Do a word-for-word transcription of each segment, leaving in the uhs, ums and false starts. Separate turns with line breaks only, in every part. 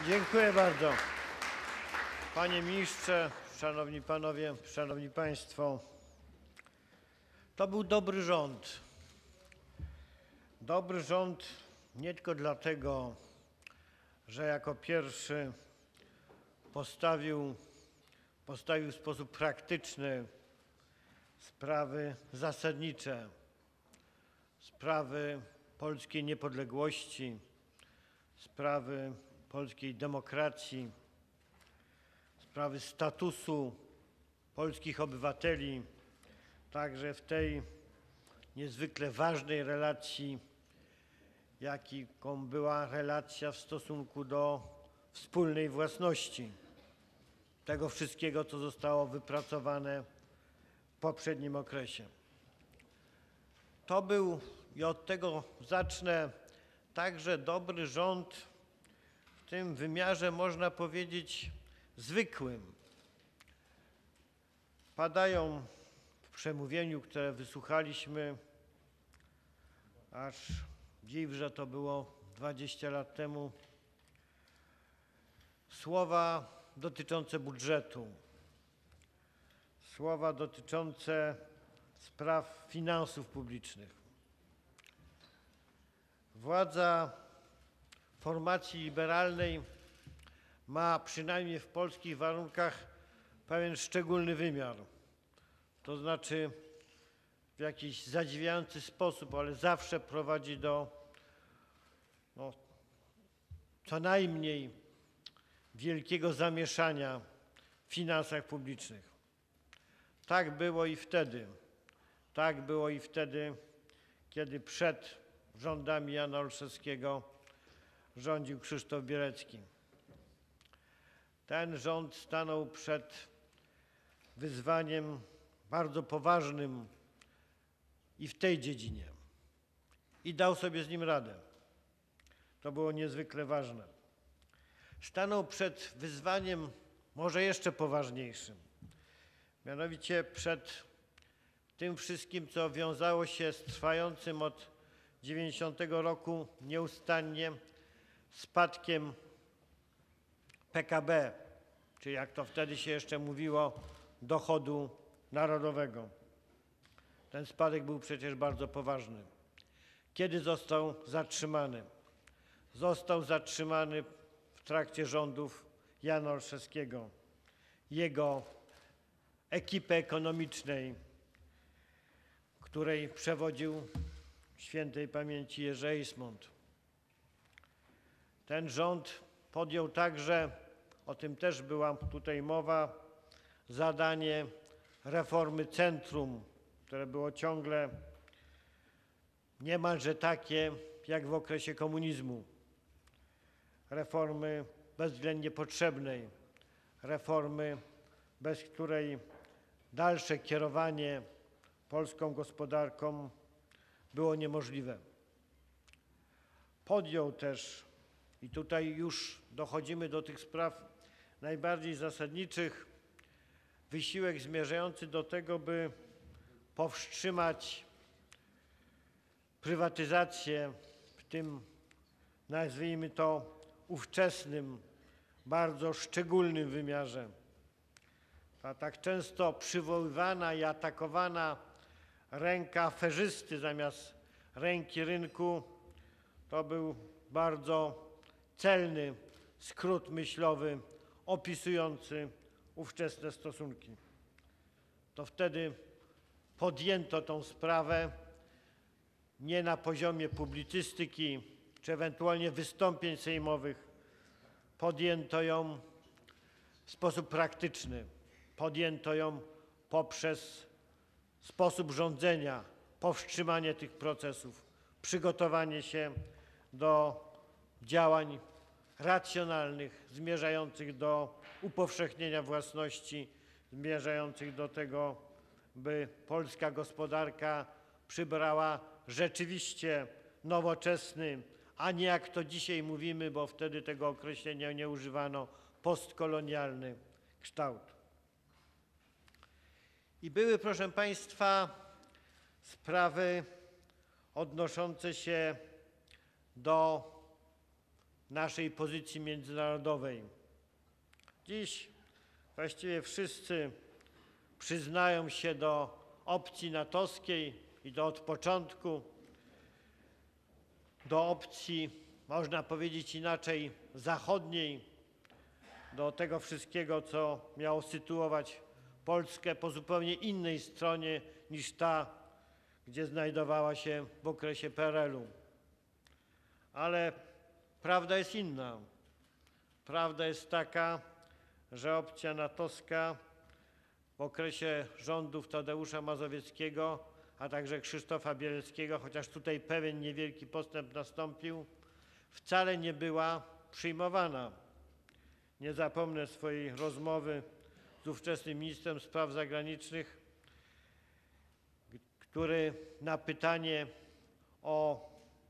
Dziękuję bardzo. Panie ministrze, szanowni panowie, szanowni państwo, to był dobry rząd. Dobry rząd nie tylko dlatego, że jako pierwszy postawił, postawił w sposób praktyczny sprawy zasadnicze, sprawy polskiej niepodległości, sprawy polskiej demokracji, sprawy statusu polskich obywateli, także w tej niezwykle ważnej relacji, jaką była relacja w stosunku do wspólnej własności, tego wszystkiego, co zostało wypracowane w poprzednim okresie. To był, i od tego zacznę, także dobry rząd w tym wymiarze, można powiedzieć, zwykłym. Padają w przemówieniu, które wysłuchaliśmy, aż dziw, że to było dwadzieścia lat temu, słowa dotyczące budżetu, słowa dotyczące spraw finansów publicznych. Władza formacji liberalnej ma przynajmniej w polskich warunkach pewien szczególny wymiar. To znaczy w jakiś zadziwiający sposób, ale zawsze prowadzi do no, co najmniej wielkiego zamieszania w finansach publicznych. Tak było i wtedy. Tak było i wtedy, kiedy przed rządami Jana Olszewskiego rządził Krzysztof Bierecki. Ten rząd stanął przed wyzwaniem bardzo poważnym i w tej dziedzinie i dał sobie z nim radę. To było niezwykle ważne. Stanął przed wyzwaniem może jeszcze poważniejszym, mianowicie przed tym wszystkim, co wiązało się z trwającym od dziewięćdziesiątego roku nieustannie spadkiem P K B, czy jak to wtedy się jeszcze mówiło, dochodu narodowego. Ten spadek był przecież bardzo poważny. Kiedy został zatrzymany? Został zatrzymany w trakcie rządów Jana Olszewskiego, jego ekipy ekonomicznej, której przewodził świętej pamięci Jerzy Eismont. Ten rząd podjął także, o tym też była tutaj mowa, zadanie reformy centrum, które było ciągle niemalże takie jak w okresie komunizmu. Reformy bezwzględnie potrzebnej, reformy, bez której dalsze kierowanie polską gospodarką było niemożliwe. Podjął też, i tutaj już dochodzimy do tych spraw najbardziej zasadniczych, wysiłek zmierzający do tego, by powstrzymać prywatyzację w tym, nazwijmy to, ówczesnym, bardzo szczególnym wymiarze. Ta tak często przywoływana i atakowana ręka aferzysty zamiast ręki rynku to był bardzo celny skrót myślowy opisujący ówczesne stosunki. To wtedy podjęto tą sprawę nie na poziomie publicystyki czy ewentualnie wystąpień sejmowych. Podjęto ją w sposób praktyczny. Podjęto ją poprzez sposób rządzenia, powstrzymanie tych procesów, przygotowanie się do działań racjonalnych, zmierzających do upowszechnienia własności, zmierzających do tego, by polska gospodarka przybrała rzeczywiście nowoczesny, a nie jak to dzisiaj mówimy, bo wtedy tego określenia nie używano, postkolonialny kształt. I były, proszę państwa, sprawy odnoszące się do naszej pozycji międzynarodowej. Dziś właściwie wszyscy przyznają się do opcji natowskiej i to od początku, do opcji, można powiedzieć inaczej, zachodniej, do tego wszystkiego, co miało sytuować Polskę po zupełnie innej stronie niż ta, gdzie znajdowała się w okresie P R L u. Ale prawda jest inna. Prawda jest taka, że opcja natowska w okresie rządów Tadeusza Mazowieckiego, a także Krzysztofa Bieleckiego, chociaż tutaj pewien niewielki postęp nastąpił, wcale nie była przyjmowana. Nie zapomnę swojej rozmowy z ówczesnym ministrem spraw zagranicznych, który na pytanie o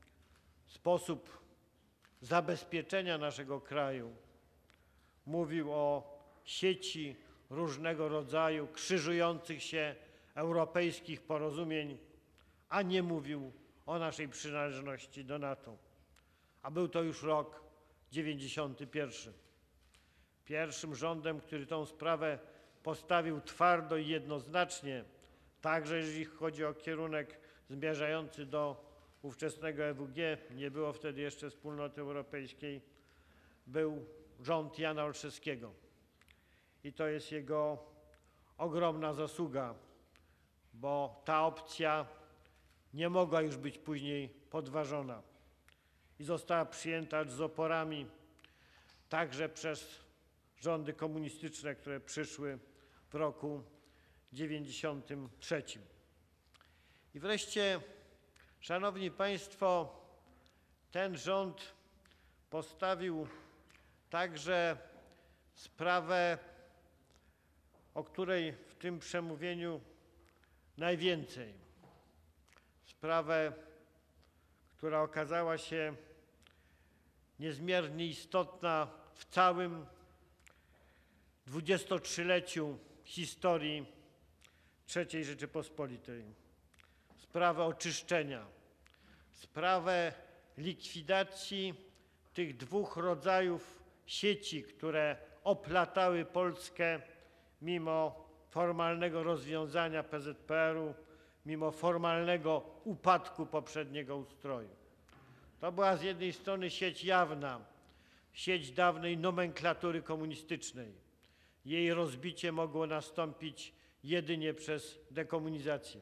sposób zabezpieczenia naszego kraju mówił o sieci różnego rodzaju krzyżujących się europejskich porozumień, a nie mówił o naszej przynależności do NATO. A był to już rok dziewięćdziesiąty pierwszy. Pierwszym rządem, który tę sprawę postawił twardo i jednoznacznie, także jeżeli chodzi o kierunek zmierzający do ówczesnego E W G, nie było wtedy jeszcze Wspólnoty Europejskiej, był rząd Jana Olszewskiego. I to jest jego ogromna zasługa, bo ta opcja nie mogła już być później podważona i została przyjęta z oporami także przez rządy komunistyczne, które przyszły w roku dziewięćdziesiątym trzecim. I wreszcie, szanowni państwo, ten rząd postawił także sprawę, o której w tym przemówieniu najwięcej. Sprawę, która okazała się niezmiernie istotna w całym dwudziestotrzycioleciu historii trzeciej Rzeczypospolitej. Sprawę oczyszczenia, sprawę likwidacji tych dwóch rodzajów sieci, które oplatały Polskę mimo formalnego rozwiązania P Z P R u, mimo formalnego upadku poprzedniego ustroju. To była z jednej strony sieć jawna, sieć dawnej nomenklatury komunistycznej. Jej rozbicie mogło nastąpić jedynie przez dekomunizację.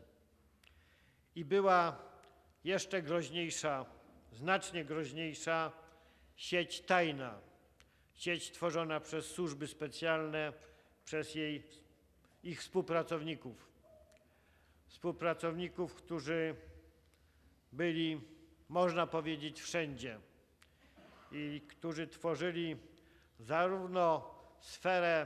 I była jeszcze groźniejsza, znacznie groźniejsza sieć tajna, sieć tworzona przez służby specjalne, przez jej, ich współpracowników. Współpracowników, którzy byli, można powiedzieć, wszędzie i którzy tworzyli zarówno sferę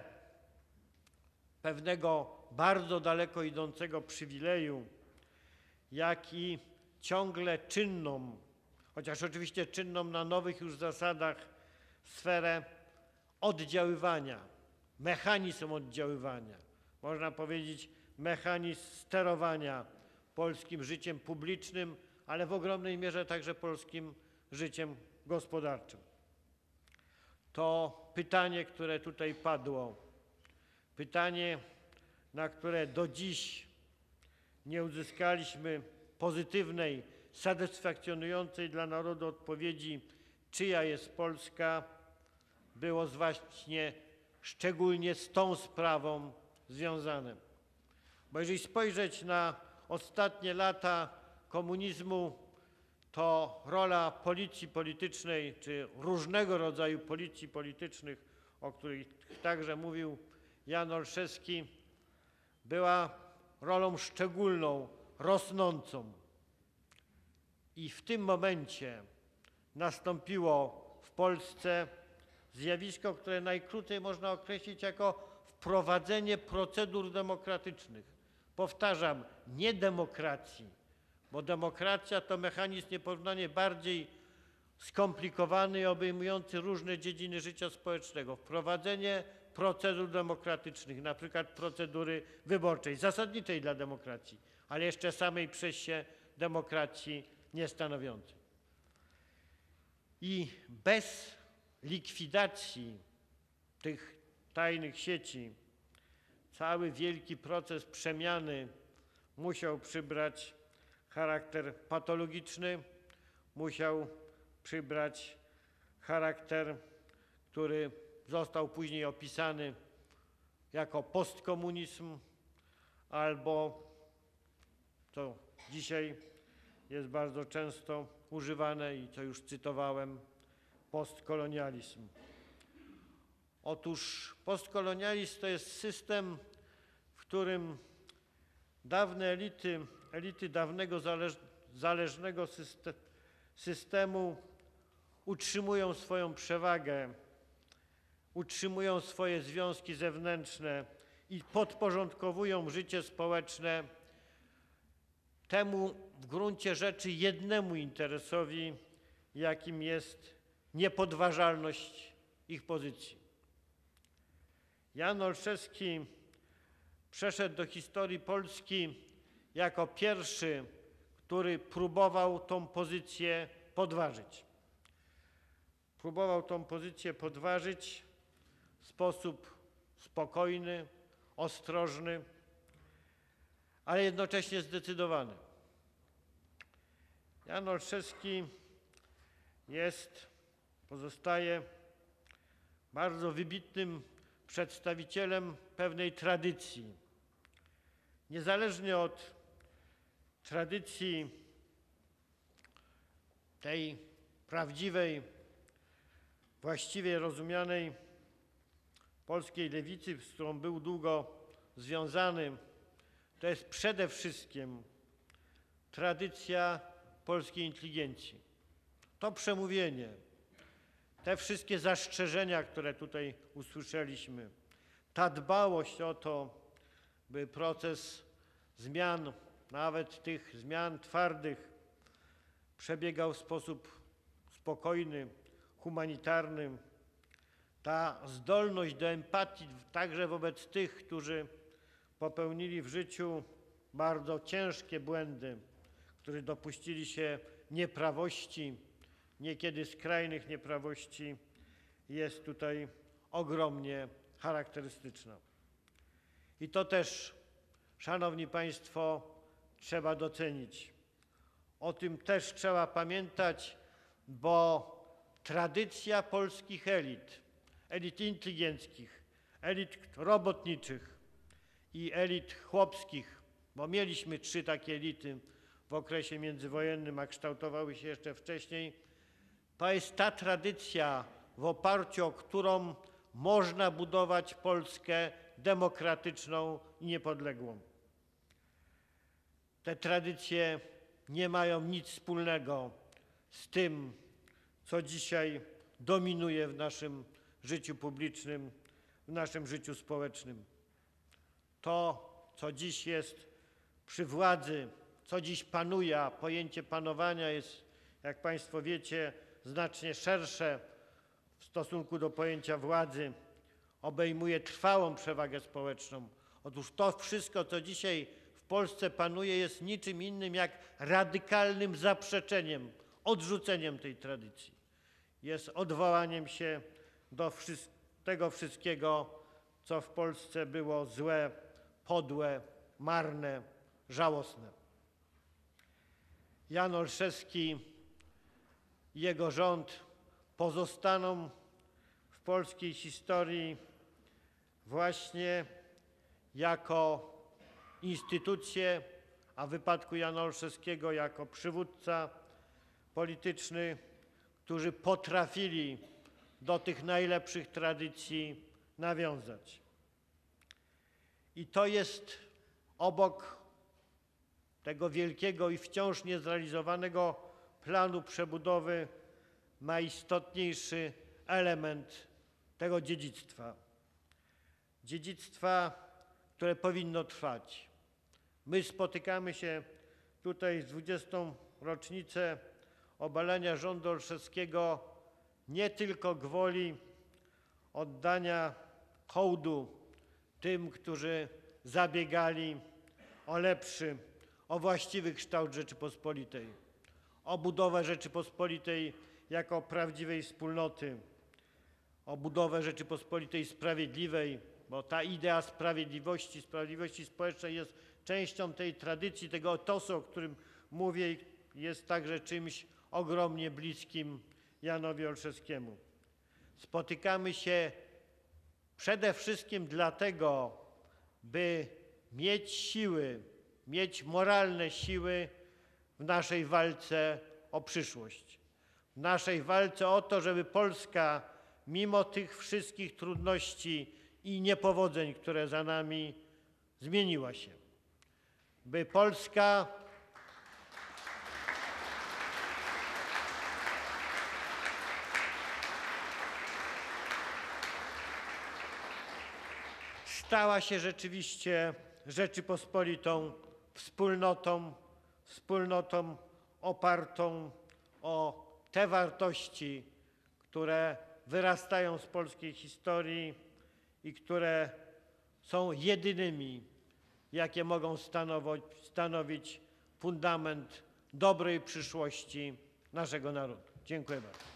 pewnego bardzo daleko idącego przywileju, jak i ciągle czynną, chociaż oczywiście czynną na nowych już zasadach, sferę oddziaływania, mechanizm oddziaływania, można powiedzieć mechanizm sterowania polskim życiem publicznym, ale w ogromnej mierze także polskim życiem gospodarczym. To pytanie, które tutaj padło, pytanie, na które do dziś nie uzyskaliśmy pozytywnej, satysfakcjonującej dla narodu odpowiedzi, czyja jest Polska, było właśnie szczególnie z tą sprawą związane. Bo jeżeli spojrzeć na ostatnie lata komunizmu, to rola policji politycznej, czy różnego rodzaju policji politycznych, o których także mówił Jan Olszewski, była rolą szczególną, rosnącą. I w tym momencie nastąpiło w Polsce zjawisko, które najkrócej można określić jako wprowadzenie procedur demokratycznych. Powtarzam, nie demokracji, bo demokracja to mechanizm nieporównanie bardziej skomplikowany i obejmujący różne dziedziny życia społecznego. Wprowadzenie procedur demokratycznych, na przykład procedury wyborczej, zasadniczej dla demokracji, ale jeszcze samej przez się demokracji nie stanowiącej. I bez likwidacji tych tajnych sieci cały wielki proces przemiany musiał przybrać charakter patologiczny, musiał przybrać charakter, który został później opisany jako postkomunizm albo, co dzisiaj jest bardzo często używane i co już cytowałem, postkolonializm. Otóż postkolonializm to jest system, w którym dawne elity, elity dawnego zależ, zależnego system, systemu utrzymują swoją przewagę, utrzymują swoje związki zewnętrzne i podporządkowują życie społeczne temu w gruncie rzeczy jednemu interesowi, jakim jest niepodważalność ich pozycji. Jan Olszewski przeszedł do historii Polski jako pierwszy, który próbował tą pozycję podważyć. Próbował tą pozycję podważyć w sposób spokojny, ostrożny, ale jednocześnie zdecydowany. Jan Olszewski jest, pozostaje bardzo wybitnym przedstawicielem pewnej tradycji. Niezależnie od tradycji tej prawdziwej, właściwie rozumianej polskiej lewicy, z którą był długo związany, to jest przede wszystkim tradycja polskiej inteligencji. To przemówienie, te wszystkie zastrzeżenia, które tutaj usłyszeliśmy, ta dbałość o to, by proces zmian, nawet tych zmian twardych, przebiegał w sposób spokojny, humanitarny, ta zdolność do empatii także wobec tych, którzy popełnili w życiu bardzo ciężkie błędy, którzy dopuścili się nieprawości, niekiedy skrajnych nieprawości, jest tutaj ogromnie charakterystyczna. I to też, szanowni państwo, trzeba docenić. O tym też trzeba pamiętać, bo tradycja polskich elit, elit inteligenckich, elit robotniczych i elit chłopskich, bo mieliśmy trzy takie elity w okresie międzywojennym, a kształtowały się jeszcze wcześniej, to jest ta tradycja, w oparciu o którą można budować Polskę demokratyczną i niepodległą. Te tradycje nie mają nic wspólnego z tym, co dzisiaj dominuje w naszym życiu publicznym, w naszym życiu społecznym. To, co dziś jest przy władzy, co dziś panuje, a pojęcie panowania jest, jak państwo wiecie, znacznie szersze w stosunku do pojęcia władzy, obejmuje trwałą przewagę społeczną. Otóż to wszystko, co dzisiaj w Polsce panuje, jest niczym innym jak radykalnym zaprzeczeniem, odrzuceniem tej tradycji. Jest odwołaniem się do tego wszystkiego, co w Polsce było złe, podłe, marne, żałosne. Jan Olszewski i jego rząd pozostaną w polskiej historii właśnie jako instytucje, a w wypadku Jana Olszewskiego jako przywódca polityczny, którzy potrafili do tych najlepszych tradycji nawiązać. I to jest obok tego wielkiego i wciąż niezrealizowanego planu przebudowy najistotniejszy element tego dziedzictwa. Dziedzictwa, które powinno trwać. My spotykamy się tutaj w dwudziestą rocznicę obalenia rządu Olszewskiego nie tylko gwoli oddania hołdu tym, którzy zabiegali o lepszy, o właściwy kształt Rzeczypospolitej, o budowę Rzeczypospolitej jako prawdziwej wspólnoty, o budowę Rzeczypospolitej Sprawiedliwej, bo ta idea sprawiedliwości, sprawiedliwości społecznej jest częścią tej tradycji, tego etosu, o którym mówię, i jest także czymś ogromnie bliskim Janowi Olszewskiemu. Spotykamy się przede wszystkim dlatego, by mieć siły, mieć moralne siły w naszej walce o przyszłość, w naszej walce o to, żeby Polska mimo tych wszystkich trudności i niepowodzeń, które za nami, zmieniła się. By Polska stała się rzeczywiście Rzeczypospolitą wspólnotą, wspólnotą opartą o te wartości, które wyrastają z polskiej historii i które są jedynymi, jakie mogą stanowić, stanowić fundament dobrej przyszłości naszego narodu. Dziękuję bardzo.